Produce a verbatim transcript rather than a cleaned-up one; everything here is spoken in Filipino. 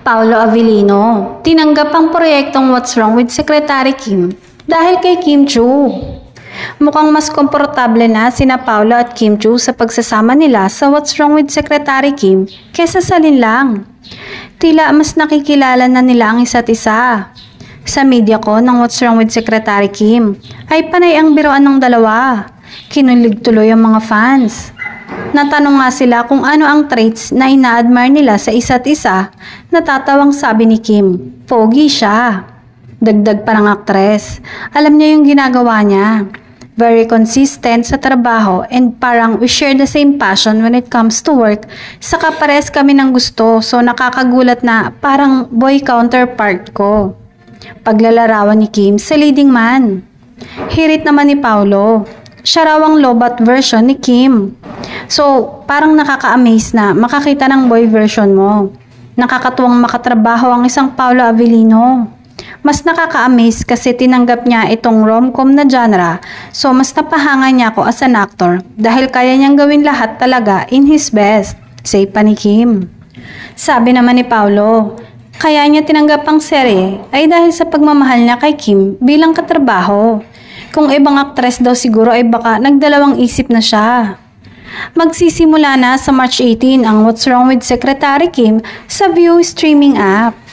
Paolo Avellino, tinanggap ang proyektong What's Wrong with Secretary Kim dahil kay Kim Chiu. Mukhang mas komportable na sina Paolo at Kim Chiu sa pagsasama nila sa What's Wrong with Secretary Kim kesa sa linlang. Tila mas nakikilala na nila ang isa't isa. Sa media ko ng What's Wrong with Secretary Kim ay panay ang biroan ng dalawa. Kinulig tuloy ang mga fans. Natanong nga sila kung ano ang traits na ina-admire nila sa isa't isa. Natatawang sabi ni Kim, pogi siya. Dagdag pa ng aktres, alam niya yung ginagawa niya. Very consistent sa trabaho and parang we share the same passion when it comes to work. Saka pares kami ng gusto, so nakakagulat na parang boy counterpart ko. Paglalarawan ni Kim sa leading man. Hirit naman ni Paolo. Siya raw ang lobat version ni Kim. So, parang nakaka-amaze na makakita ng boy version mo. Nakakatuwang makatrabaho ang isang Paolo Avellino. Mas nakaka-amaze kasi tinanggap niya itong rom-com na genre, so mas napahanga niya ako as an actor dahil kaya niyang gawin lahat talaga in his best, say pa ni Kim. Sabi naman ni Paolo, kaya niya tinanggap ang serye ay dahil sa pagmamahal niya kay Kim bilang katrabaho. Kung ibang aktres daw siguro ay baka nagdalawang isip na siya. Magsisimula na sa March eighteen ang What's Wrong with Secretary Kim sa Viu streaming app.